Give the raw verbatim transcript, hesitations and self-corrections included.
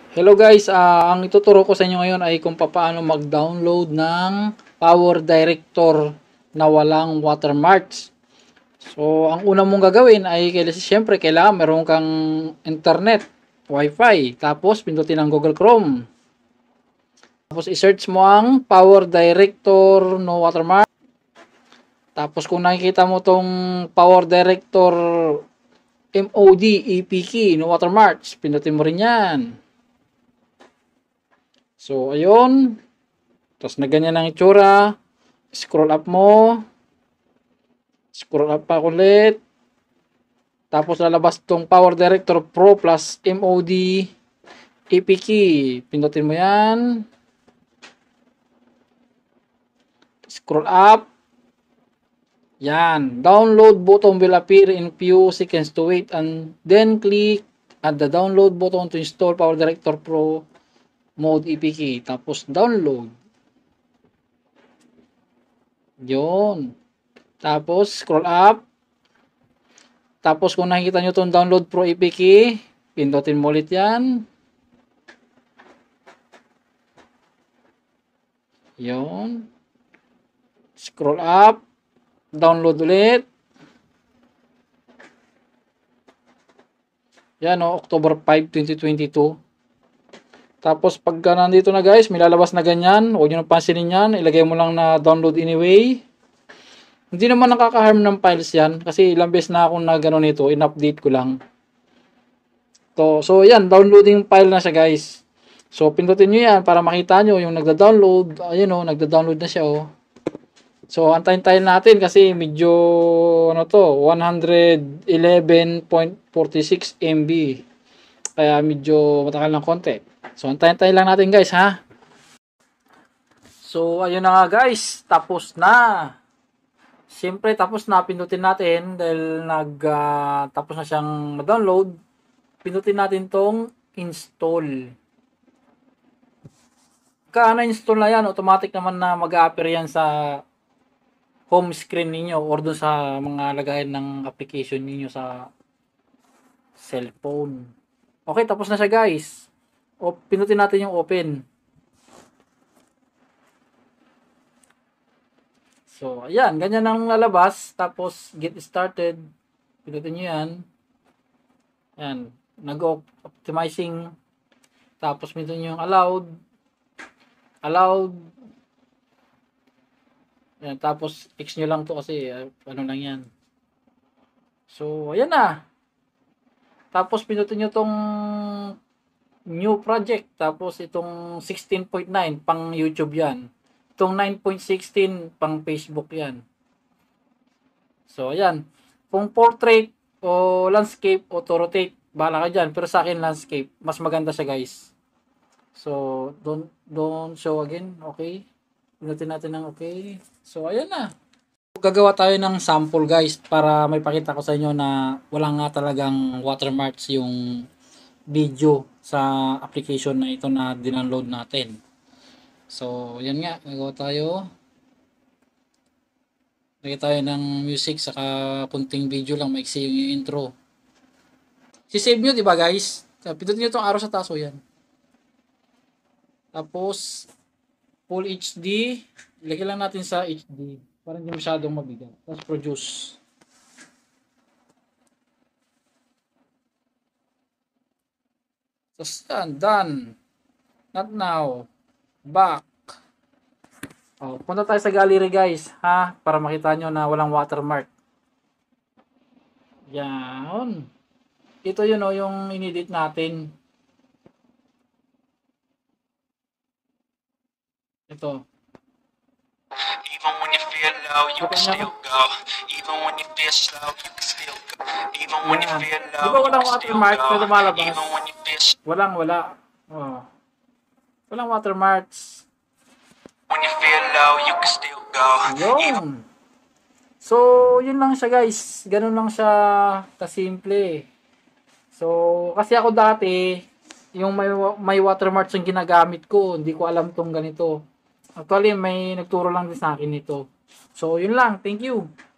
Hello guys, uh, ang ituturo ko sa inyo ngayon ay kung paano mag-download ng powerdirector na walang watermarks. So, ang una mong gagawin ay siyempre kailangan meron kang internet, wifi, tapos pindutin ang Google Chrome. Tapos i-search mo ang powerdirector no watermark. Tapos kung nakikita mo tong powerdirector mod epk no watermarks, pindutin mo rin yan. So, ayun. Tapos na ganyan ang itsura. Scroll up mo. Scroll up pa ulit. Tapos lalabas tong powerdirector pro plus mod epk. Pindutin mo yan. Scroll up. Yan. Download button will appear in few seconds to wait and then click at the download button to install powerdirector pro mod epk. Tapos download. Yun. Tapos scroll up. Tapos kung nakikita nyo itong download pro epk, pindutin mo ulit yan. Yun. Scroll up. Download ulit. Yan o, October five, twenty twenty-two. Tapos pagka nandito na guys, may lalabas na ganyan. Huwag nyo nang pansinin yan. Ilagay mo lang na download anyway. Hindi naman nakaka-harm ng files yan. Kasi ilang beses na akong na gano'n nito. In-update ko lang. So, so yan. Downloading file na siya guys. So pindutin nyo yan para makita nyo yung nagda-download. Ayun o, nagda-download na siya o. So antayin-tayin natin kasi medyo ano to, one eleven point four six megabytes. Kaya medyo matagal ng konti. So, antayin-tayin lang natin guys, ha? So, ayun na nga guys. Tapos na. Siyempre, tapos na. Pindutin natin dahil nag, uh, tapos na siyang ma-download. Pindutin natin tong install. Pagka na-install na yan, automatic naman na mag-a-appear yan sa home screen ninyo or dun sa mga lagayan ng application ninyo sa cellphone. Okay, tapos na siya guys. O, pinutin natin yung open. So, ayan. Ganyan ang lalabas. Tapos, get started. Pinutin nyo yan. Ayan. Nag-optimizing. Tapos, pinutin nyo yung allowed. Allowed. Ayan. Tapos, X nyo lang to kasi uh, ano lang yan. So, ayan na. Tapos, pinutin nyo tong new project. Tapos itong sixteen point nine pang YouTube yan. Itong nine point one six pang Facebook yan. So ayan. Kung portrait o landscape o to rotate, bahala ka dyan. Pero sa akin landscape. Mas maganda siya guys. So don't, don't show again. Okay. Pinutin natin ng okay. So ayan na. Gagawa tayo ng sample guys para may pakita ko sa inyo na wala nga talagang watermarks yung video sa application na ito na dindownload natin. So, yan nga. Gagawa tayo. Lagay tayo ng music saka kunting video lang. Maiksi yung intro. Si-save nyo, diba guys? Pindutin nyo itong arrow sa taso yan. Tapos, full H D. Ilagay lang natin sa H D. Para hindi masyadong mabigat. Tapos, produce. Tapos yan, done. Not now. Back. Oh, punta tayo sa gallery guys, ha? Para makita nyo na walang watermark. Yan. Ito yun o, yung inedit natin. Ito. Even when you feel low, you can still go. Even when you feel slow, you can still go. Even when you feel low, you can still go. Pero lumalabas. Even when you feel walang wala. Oh. Walang watermarks. When you feel low, you can still go. Yun. So, yun lang siya guys. Ganun lang siya kasimple. So, kasi ako dati, yung may, may watermarks yung ginagamit ko, hindi ko alam tong ganito. Actually, may nagturo lang din sa akin ito. So, yun lang. Thank you.